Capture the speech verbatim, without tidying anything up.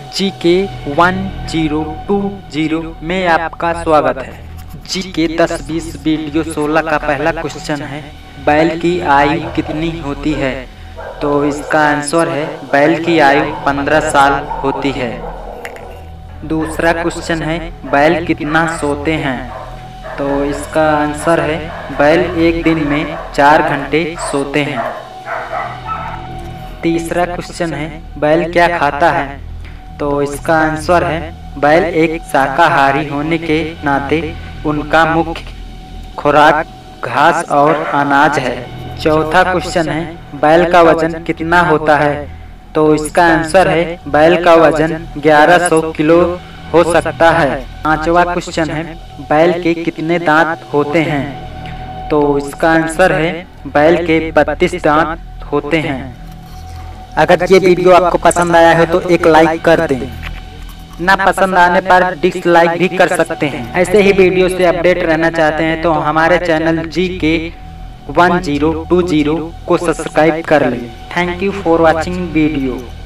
जी K one zero two zero में आपका स्वागत है। जी के दस बीस वीडियो सोलह का पहला क्वेश्चन है, बैल की आयु कितनी होती है? तो इसका आंसर है बैल की आयु पंद्रह साल होती है। दूसरा क्वेश्चन है, बैल कितना सोते हैं? तो इसका आंसर है बैल एक दिन में चार घंटे सोते हैं। तीसरा क्वेश्चन है, बैल क्या खाता है? तो इसका आंसर है बैल एक शाकाहारी होने के नाते उनका मुख्य खुराक घास और अनाज है। चौथा क्वेश्चन है, बैल का वजन कितना होता है? तो इसका आंसर है बैल का वजन ग्यारह सौ किलो हो सकता है। पांचवा क्वेश्चन है, बैल के कितने दांत होते हैं? तो इसका आंसर है बैल के बत्तीस दांत होते हैं। अगर ये वीडियो आपको पसंद आया है तो एक लाइक कर दें, ना पसंद आने पर डिसलाइक भी कर सकते हैं। ऐसे ही वीडियो से अपडेट रहना चाहते हैं तो हमारे channel G K one zero two zero को सब्सक्राइब कर लें। Thank you for watching video.